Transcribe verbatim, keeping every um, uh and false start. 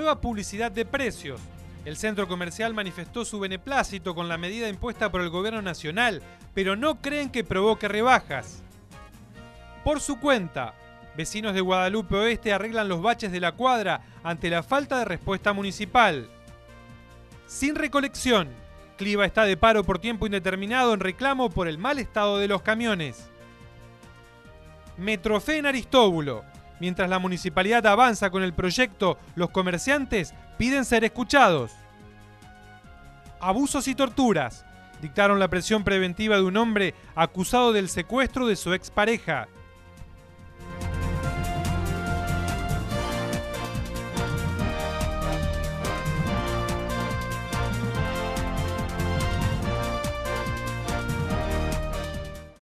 nueva publicidad de precios. El centro comercial manifestó su beneplácito con la medida impuesta por el gobierno nacional, pero no creen que provoque rebajas. Por su cuenta, vecinos de Guadalupe Oeste arreglan los baches de la cuadra ante la falta de respuesta municipal. Sin recolección, Cliva está de paro por tiempo indeterminado en reclamo por el mal estado de los camiones. Metrofe en Aristóbulo. Mientras la municipalidad avanza con el proyecto, los comerciantes piden ser escuchados. Abusos y torturas. Dictaron la prisión preventiva de un hombre acusado del secuestro de su expareja.